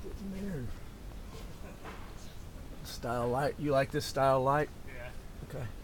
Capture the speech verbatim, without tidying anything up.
Getting there. Style light. You like this style light? Yeah. Okay.